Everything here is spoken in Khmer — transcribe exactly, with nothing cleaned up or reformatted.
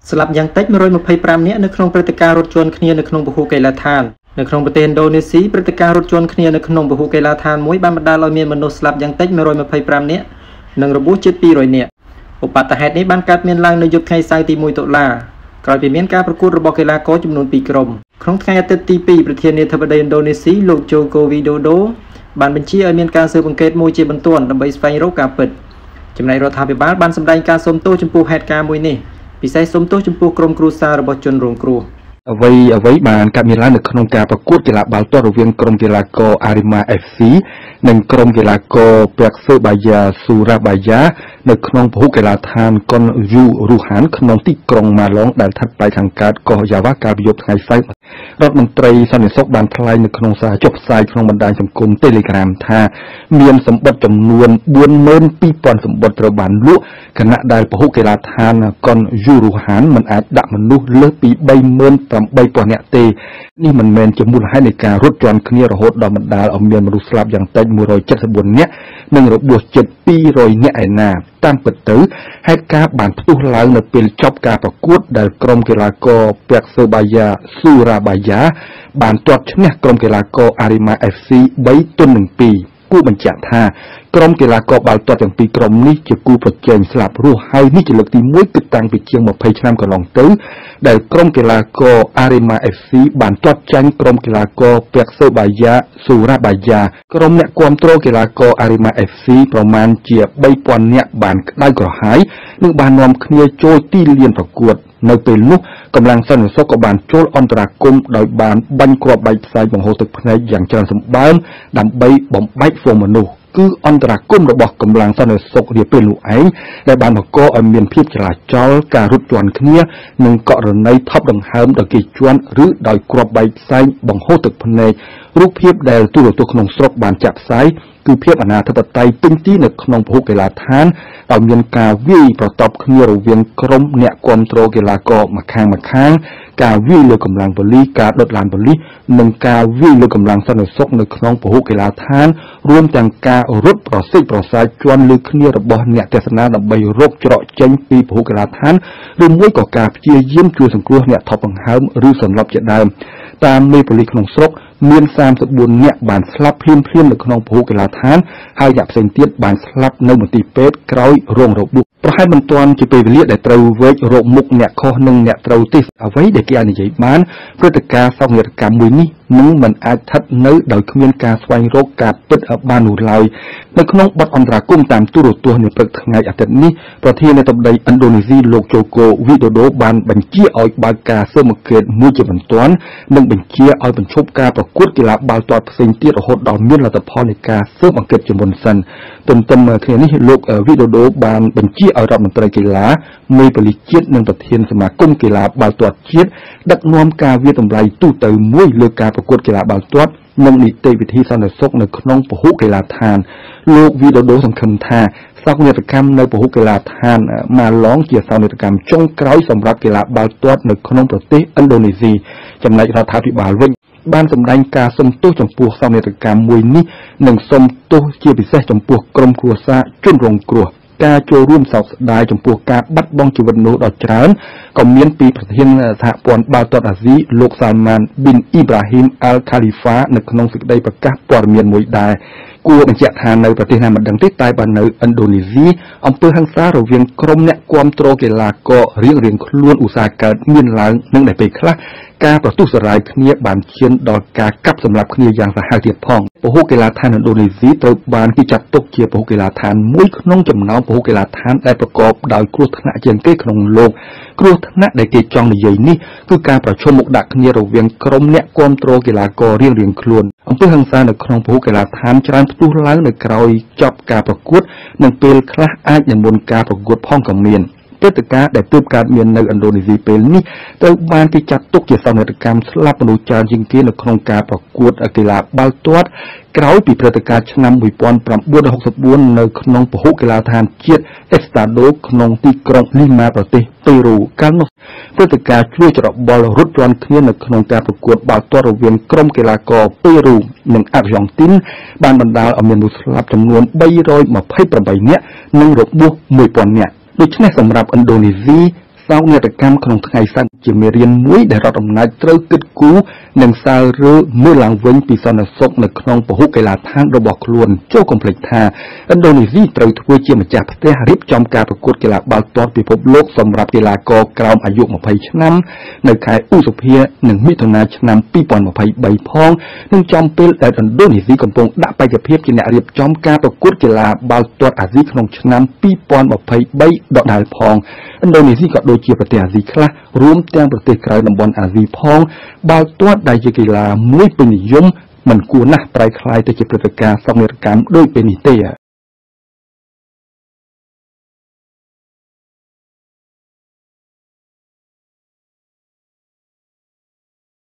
ស្លាប់យ៉ាងតិចមួយរយម្ភៃប្រាំនាក់នៅក្នុងព្រឹត្តិការណ៍រត់ជន់គ្នានៅក្នុងពហុកីឡដ្ឋាននៅក្នុងប្រទេសឥណ្ឌូនេស៊ីព្រឹត្តិការណ៍រត់ជន់គ្នានៅក្នុងពហុកីឡដ្ឋានមួយបានបណ្ដាលឲ្យមានមនុស្សស្លាប់យ៉ាងតិចមួយរយម្ភៃប្រាំនាក់និងរបួសជិតពីររយនាក់ឧបទ្ទហេតុនេះបានកើតមានឡើងនៅយប់ថ្ងៃសៅរ៍ទីមួយតុលាក្រោយពីមានការប្រកួតរបស់កីឡាករចំនួនពីរក្រុមក្នុងថ្ងៃអាទិត្យទីពីរប្រធានាធិបតីឥណ្ឌូនេស៊ីលោក Joko Widodo បានបញ្ជាឲ្យមានការស៊ើបអង្កេតមួយជាបន្ទាន់ដើម្បីស្វែងរកការពិតចំណែករដ្ឋាភិបាលបានសម្ដែងការសូមទោសចំពោះហេតុការណ៍មួយនេះពិសេសសូមទោសចំពោះក្រុមគ្រួសាររបស់ជនរងគ្រោះអ្វីអ្វីបានកើតមានឡើងនៅក្នុងការប្រកួតកីឡាបាល់ទាត់រវាងក្រុមកីឡាករ Arema เอฟ ซี និងក្រុមកីឡាករ Persebaya Surabaya នៅក្នុងពហុកីឡដ្ឋានកុនយូរូហានក្នុងទីក្រុងម៉ាឡុងដែលស្ថិតផ្នែកខាងកើតកោះយ៉ាវ៉ាកាលពីយប់ថ្ងៃសៅរ៍រដ្ឋមន្ត្រីសន្តិសុខបានថ្លែងនៅក្នុងសារចុះផ្សាយក្នុងបណ្ដាញសង្គម Telegram ថាមានសម្បត្តិចំនួន បួនម៉ឺនពីរពាន់សម្បត្តិត្រូវបានលក់ខណៈដែលពហុកីឡដ្ឋានកុនយូរូហានមិនអាចដាក់មនុស្សលើសពី បីម៉ឺនប្រាំបីពាន់នាក់ទេនេះមិនមែនជាមូលហេតុនៃការរត់ជន់គ្នារហូតដល់បណ្ដាលឲ្យមានមនុស្សស្លាប់យ៉ាងតិចមួយរយ칠십사នាក់និងរបួសជិតពីររយនាក់ឯណាតាមពិតទៅហេតុការណ៍បានផ្ទុះឡើងនៅពេលចប់ការប្រកួតដែលក្រុមកីឡាករ Persebaya Surabaya បានទាត់ឈ្នះក្រុមកីឡាករ Arema เอฟ ซี បីទល់នឹងពីរគួរបញ្ជាក់ថាក្រុមកីឡាករបាល់ទាត់ទាំងពីរក្រុមនេះជាគូប្រជែងស្លាប់រស់ហើយនេះជាលើកទីមួយគិតតាំងពីជាងម្ភៃឆ្នាំកន្លងទៅដែលក្រុមកីឡាករ Arema เอฟ ซี បានទាត់ចាញ់ក្រុមកីឡាករ Persebaya Surabaya ក្រុមអ្នកគាំទ្រកីឡាករ Arema เอฟ ซี ប្រមាណជា បីពាន់នាក់បានក្តៅក្រហាយនិងបាននាំគ្នាចូលទីលានប្រកួតនៅពេលនោះកម្លាំងសន្តិសុខក៏បានចូលអន្តរាគមន៍ដោយបានបាញ់គ្រាប់បែកផ្សាយបង្ហូរទឹកភ្នែកយ៉ាងច្រើនសម្បើមដើម្បីបំបែកហ្វូងមនុស្សគឺអន្តរាគមន៍របស់កម្លាំងសន្តិសុខនាពេលនោះឯងដែលបានបង្កឲ្យមានភាពចលាចលការរត់ជន់គ្នានិងករណីថប់ដង្ហើមដោយគេជន់ឬដោយគ្រាប់បែកផ្សែងបង្ហូរទឹកភ្នែករូបភាពដែលទូរទស្សន៍ក្នុងស្រុកបានចាក់ផ្សាយគឺភាពអនាធិបតេយ្យពេញទីនៅក្នុងពហុកីឡដ្ឋានដោយមានការវាយប្រតបគ្នារវាងក្រុមអ្នកគាំទ្រកីឡាករម្ខាងម្ខាងការវាយលើកម្លាំងប៉ូលីសការដុតឡានប៉ូលីសនិងការវាយលើកម្លាំងសន្តិសុខនៅក្នុងពហុកីឡដ្ឋានរួមទាំងការរត់ប្រសិទ្ធប្រសាជន់លើគ្នារបស់អ្នកទស្សនាដើម្បីរកច្រកចេញពីពហុកីឡដ្ឋានឬមួយក៏ការព្យាយាមជួយសង្គ្រោះអ្នកថប់ដង្ហើមឬសន្លប់ជាដើមតាមមេប៉ូលីសក្នុងស្រុកមានសាមសិបបួននាក់បានស្លាប់ភ្លាមៗនៅក្នុងពហុកីឡដ្ឋានហើយអ្នកផ្សេងទៀតបានស្លាប់នៅមន្ទីរពេទ្យក្រោយរងរបួសប្រហែលមិនទាន់ជាពេលវេលាដែលត្រូវវែករកមុខអ្នកខុសនិងអ្នកត្រូវទេអ្វីដែលគេអាចនិយាយបានព្រឹត្តិការណ៍សោកនាដកម្មមួយនេះនឹងមិនអាចស្ថិតនៅដោយគ្មានការស្វែងរកការពិតបាននោះឡើយនៅក្នុងបទអន្តរាគមន៍តាមទូរទស្សន៍នាព្រឹកថ្ងៃអាទិត្យនេះប្រធានាធិបតីឥណ្ឌូនេស៊ីលោក Joko Widodo បានបញ្ជាឲ្យបើកការស៊ើបអង្កេតមួយជាបន្ទាន់និងបញ្ជាឲ្យបញ្ឈប់ការប្រកួតកីឡាបាល់ទាត់ផ្សេងទៀតរហូតដល់មានលទ្ធផលនៃការស៊ើបអង្កេតជាមុនសិនទន្ទឹមគ្នានេះលោក Widodo បានបញ្ជាឲ្យរដ្ឋមន្ត្រីកីឡាមេប៉ូលីសជាតិនិងប្រធានសមាគមកីឡាបាល់ទាត់ជាតិដឹកនាំការវាយតម្លៃទូទៅមួយលើការប្រកួតកីឡាបាល់ទាត់និងនីតិវិធីសន្តិសុខនៅក្នុងពហុកីឡដ្ឋានលោក Widodo សង្ឃឹមថាសោកនាដកម្មនៅពហុកីឡដ្ឋានម៉ាឡុងជាសោកនាដកម្មចុងក្រោយសម្រាប់កីឡាបាល់ទាត់នៅក្នុងប្រទេសឥណ្ឌូនេស៊ីចំណែករដ្ឋាភិបាលវិញបានសម្ដែងការសុំទោសចំពោះសោកនាដកម្មមួយនេះនិងសុំទោសជាពិសេសចំពោះក្រុមគ្រួសារជនរងគ្រោះការចូលរួមសោកស្ដាយចំពោះការបាត់បង់ជីវិតមនុស្សដ៏ច្រើនក៏មានពីប្រធានសហព័ន្ធបាល់ទាត់អាស៊ីលោក Salman bin Ibrahim Al Khalifa នៅក្នុងសេចក្តីប្រកាសព័ត៌មានមួយដែរគួរបញ្ជាក់ថានៅប្រទេសណាមិនដឹងទេតែបើនៅឥណ្ឌូនេស៊ីអំពើហិង្សារវាងក្រុមអ្នកគាំទ្រកីឡាកររៀងរៀងខ្លួនឧស្សាហកើតមានឡើងនិងដែលពេលខ្លះការប្រទុះសរាយគ្នាបានឈានដល់ការកាប់សម្លាប់គ្នាយ៉ាងសាហាវទៀតផងពហុកីឡដ្ឋានឥណ្ឌូនេស៊ីត្រូវបានគេចាត់ទុកជាពហុកីឡដ្ឋានមួយក្នុងចំណោមពហុកីឡដ្ឋានដែលប្រកបដោយគ្រោះថ្នាក់ជាងគេក្នុងលោកគ្រោះថ្នាក់ដែលគេចង់និយាយនេះគឺការប្រជុំមុខដាក់គ្នារវាងក្រុមអ្នកគាំទ្រកីឡាកររៀងរៀងខ្លួនអំពើហិង្សានៅក្នុងពហុកីឡដ្ឋានច្រើនផ្ទុះឡើងនៅក្រោយចប់ការប្រកួតនិងពេលខ្លះអាចនឹងមុនការប្រកួតផងក៏មានព្រឹត្តិការណ៍ដែលទើបកើតមាននៅឥណ្ឌូនេស៊ីពេលនេះត្រូវបានគេចាត់ទុកជាសោកនាដកម្មស្លាប់មនុស្សច្រើនជាងគេនៅក្នុងការប្រកួតកីឡាបាល់ទាត់ក្រោយពីព្រឹត្តិការណ៍ឆ្នាំmột nghìn chín trăm sáu mươi tưនៅក្នុងពហុកីឡដ្ឋានជាតិអេស្តាដូក្នុងទីក្រុងលីម៉ាប្រទេសប៉េរូកាលនោះព្រឹត្តិការណ៍ជួចច្របល់រត់ជន់គ្នានៅក្នុងការប្រកួតបាល់ទាត់រវាងក្រុមកីឡាករប៉េរូនិងអាហ្សង់ទីនបានបណ្ដាលឲ្យមានមនុស្សស្លាប់ចំនួនបីរយម្ភៃប្រាំបីនាក់និងរបួសមួយពាន់នាក់ដូច្នេះសម្រាប់ឥណ្ឌូនេស៊ីសោកនាដកម្មក្នុងថ្ងៃសៅរ៍ជាមេរៀនមួយដែលរដ្ឋអំណាចត្រូវគិតគូរនិងសើរើមើលឡើងវិញពីសន្តិសុខនៅក្នុងពហុកីឡដ្ឋានរបស់ខ្លួនចូលកុំភ្លេចថាឥណ្ឌូនេស៊ីត្រូវធ្វើជាម្ចាស់ផ្ទះរៀបចំការប្រកួតកីឡាបាល់ទាត់ពិភពលោកសម្រាប់កីឡាករក្រោមអាយុម្ភៃឆ្នាំនៅខែឧសភានិងមិថុនាឆ្នាំពីរពាន់ម្ភៃបីផងនិងចំពេលដែលឥណ្ឌូនេស៊ីកំពុងដាក់បេក្ខភាពជាអ្នករៀបចំការប្រកួតកីឡាបាល់ទាត់អាស៊ីក្នុងឆ្នាំពីរពាន់ម្ភៃបីដដែលផងឥណ្ឌូនេស៊ីក៏ដូចជាប្រទេសអាស៊ីខ្លះរួមទាំងប្រទេសក្រៅតំបន់អាស៊ីផងបាល់ទាត់ដែលជាកីឡាមួយពេញនិយមមិនគួរណាស់ប្រែក្លាយទៅជាព្រឹត្តិការណ៍សោកនាដកម្មដូចពេលនេះទេ